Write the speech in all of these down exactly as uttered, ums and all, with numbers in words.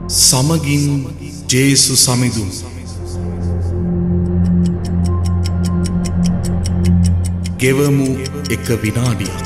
සමගින් ජේසු සමිඳුන් ගෙවමු එක විනාඩියක්.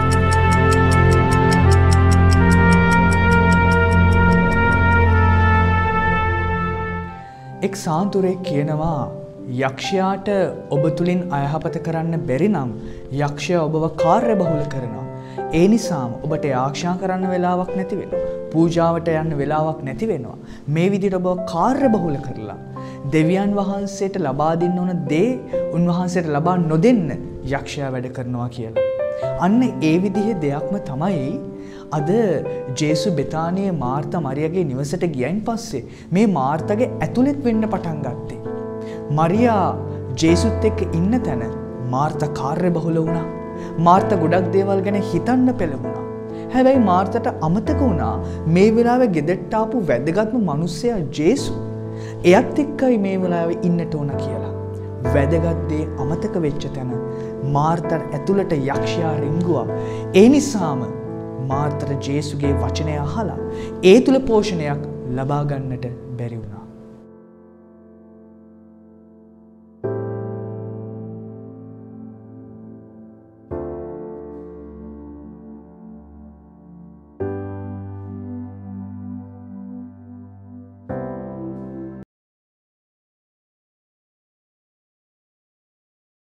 එක් සාන්තුරෙක් කියනවා යක්ෂයාට ඔබ තුලින් අයහපත කරන්න බැරි නම් යක්ෂයා ඔබව කාර්යබහුල කරනවා. ඒ නිසාම ඔබට ආරක්ෂා කරන්න වෙලාවක් නැති වෙනවා. පූජාවට යන්න වෙලාවක් නැති වෙනවා. මේ විදිහට ඔබව කාර්යබහුල කරලා දෙවියන් වහන්සේට ලබා දෙන්න ඕන දේ උන්වහන්සේට ලබා නොදෙන්න යක්ෂයා වැඩ කරනවා කියලා. අන්න ඒ විදිහේ දෙයක්ම තමයි අද ජේසු බෙතානියේ මාර්තා මරියාගේ නිවසට ගියයින් පස්සේ මේ මාර්තාගේ ඇතුළෙත් වෙන්න පටන් ගත්තේ. මරියා ජේසුත් එක්ක ඉන්න තැන මාර්තා කාර්යබහුල වුණා. මාර්තා ගොඩක් දේවල් ගැන හිතන්න පෙළඹුණා. හැබැයි මාර්තාට අමතක වුණා මේ වෙලාවේ ගෙදරට ආපු වැදගත්ම මිනිස්සයා ජේසු. එයත් එක්කයි මේ වෙලාවේ ඉන්නට ඕන කියලා. වැදගත් දේ අමතක වෙච්ච තැන මාර්තා ඇතුළට යක්ෂයා රිංගුවා. ඒ නිසාම මාර්තාට ජේසුගේ වචනය අහලා ඒ තුල පෝෂණයක් ලබා ගන්නට බැරි වුණා.